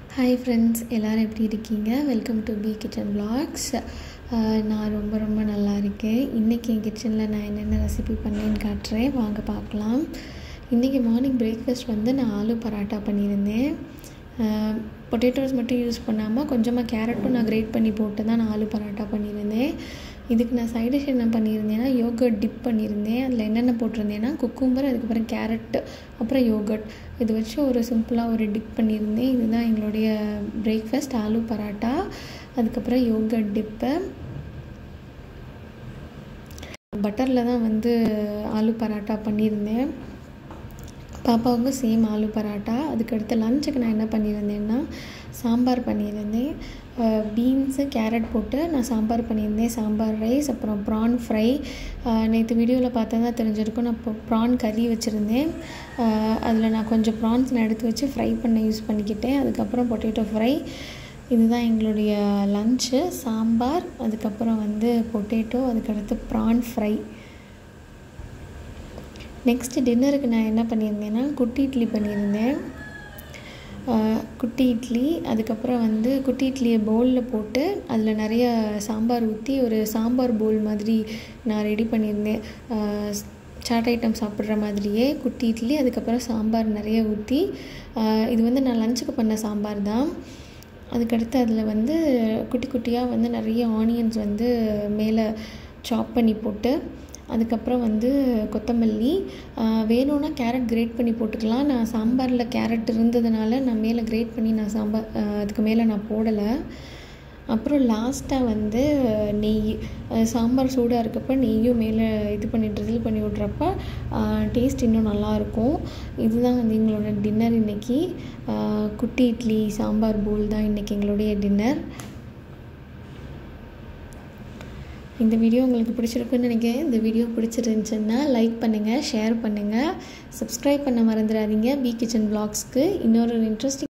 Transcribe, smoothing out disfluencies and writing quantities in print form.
Hi friends, எல்லாரும் எப்படி இருக்கீங்க? Welcome to B kitchen vlogs. நான் ரொம்ப நல்லா இருக்கேன். இன்னைக்கு என் கிச்சனில் நான் என்னென்ன ரெசிபி பண்ணேன்னு காட்டுறேன், வாங்க பார்க்கலாம். இன்றைக்கி மார்னிங் பிரேக்ஃபாஸ்ட் வந்து நான் ஆலு பராட்டா பண்ணியிருந்தேன். பொட்டேட்டோஸ் மட்டும் யூஸ் பண்ணாமல் கொஞ்சமாக கேரட்டும் நான் கிரேட் பண்ணி போட்டு தான் நான் ஆலு பராட்டா பண்ணியிருந்தேன். இதுக்கு நான் சைட் டிஷ் என்ன பண்ணியிருந்தேன்னா யோகர்ட் டிப் பண்ணியிருந்தேன். அதில் என்னென்ன போட்டிருந்தேன்னா குக்கும்பர், அதுக்கப்புறம் கேரட், அப்புறம் யோகர்ட் இது வச்சு ஒரு சிம்பிளாக ஒரு டிப் பண்ணியிருந்தேன். இதுதான் எங்களுடைய பிரேக்ஃபாஸ்ட் ஆலு பராட்டா, அதுக்கப்புறம் யோகர்ட் டிப்பு. பட்டரில் தான் வந்து ஆலு பராட்டா பண்ணியிருந்தேன். பாப்பாவுக்கு சேம் ஆலு பராட்டா. அதுக்கடுத்து லஞ்சுக்கு நான் என்ன பண்ணியிருந்தேன்னா சாம்பார் பண்ணியிருந்தேன். பீன்ஸு கேரட் போட்டு நான் சாம்பார் பண்ணியிருந்தேன். சாம்பார் ரைஸ், அப்புறம் ப்ரான் ஃப்ரை. நேற்று வீடியோவில் பார்த்தா தான் தெரிஞ்சிருக்கும், நான் இப்போ ப்ரான் கறி வச்சுருந்தேன். அதில் நான் கொஞ்சம் ப்ரான்ஸ் நான் எடுத்து வச்சு ஃப்ரை பண்ண யூஸ் பண்ணிக்கிட்டேன். அதுக்கப்புறம் பொட்டேட்டோ ஃப்ரை. இதுதான் எங்களுடைய லஞ்சு. சாம்பார், அதுக்கப்புறம் வந்து பொட்டேட்டோ, அதுக்கடுத்து ப்ரான் ஃப்ரை. நெக்ஸ்ட்டு டின்னருக்கு நான் என்ன பண்ணியிருந்தேன்னா குட்டி இட்லி பண்ணியிருந்தேன். குட்டி இட்லி, அதுக்கப்புறம் வந்து குட்டி இட்லியை பவுலில் போட்டு அதில் நிறைய சாம்பார் ஊற்றி ஒரு சாம்பார் பவுல் மாதிரி நான் ரெடி பண்ணியிருந்தேன். சாட் ஐட்டம் சாப்பிட்ற மாதிரியே குட்டி இட்லி, அதுக்கப்புறம் சாம்பார் நிறைய ஊற்றி. இது வந்து நான் லஞ்சுக்கு பண்ண சாம்பார் தான். அதுக்கடுத்து அதில் வந்து குட்டி குட்டியாக வந்து நிறைய ஆனியன்ஸ் வந்து மேலே சாப் பண்ணி போட்டு, அதுக்கப்புறம் வந்து கொத்தமல்லி, வேணும்னா கேரட் கிரேட் பண்ணி போட்டுக்கலாம். நான் சாம்பாரில் கேரட் இருந்ததுனால நான் மேலே கிரேட் பண்ணி நான் அதுக்கு மேலே நான் போடலை. அப்புறம் லாஸ்ட்டாக வந்து நெய், சாம்பார் சூடாக இருக்கப்போ நெய்யும் மேலே இது பண்ணி ட்ரில் பண்ணி விட்றப்ப டேஸ்ட் இன்னும் நல்லாயிருக்கும். இதுதான் வந்து எங்களோட டின்னர் இன்றைக்கி. குட்டி இட்லி சாம்பார் போல் தான் இன்றைக்கி எங்களுடைய டின்னர். இந்த வீடியோ உங்களுக்கு பிடிச்சிருக்குன்னு நினைக்கிறேன். இந்த வீடியோ பிடிச்சிருந்துச்சுன்னா லைக் பண்ணுங்கள், ஷேர் பண்ணுங்கள், சப்ஸ்கிரைப் பண்ண மறந்துடாதீங்க பி கிச்சன் vlogsக்கு. இன்னொரு இன்ட்ரெஸ்டிங்